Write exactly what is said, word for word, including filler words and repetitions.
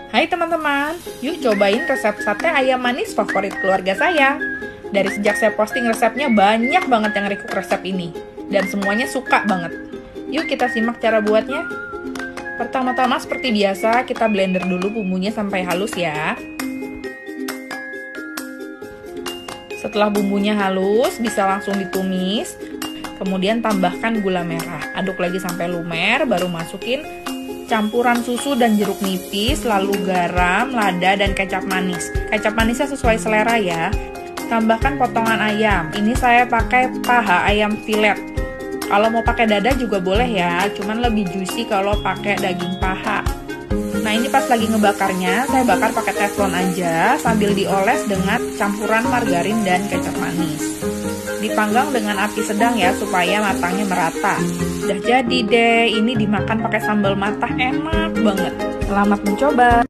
Hai teman-teman, yuk cobain resep sate ayam manis favorit keluarga saya. Dari sejak saya posting resepnya, banyak banget yang request resep ini. Dan semuanya suka banget. Yuk kita simak cara buatnya. Pertama-tama seperti biasa, kita blender dulu bumbunya sampai halus ya. Setelah bumbunya halus, bisa langsung ditumis. Kemudian tambahkan gula merah. Aduk lagi sampai lumer, baru masukin campuran susu dan jeruk nipis, lalu garam, lada, dan kecap manis. Kecap manisnya sesuai selera ya. Tambahkan potongan ayam. Ini saya pakai paha ayam filet. Kalau mau pakai dada juga boleh ya, cuman lebih juicy kalau pakai daging paha. Nah ini pas lagi ngebakarnya, saya bakar pakai teflon aja sambil dioles dengan campuran margarin dan kecap manis. Dipanggang dengan api sedang ya supaya matangnya merata. Udah jadi deh, ini dimakan pakai sambal matah, enak banget. Selamat mencoba.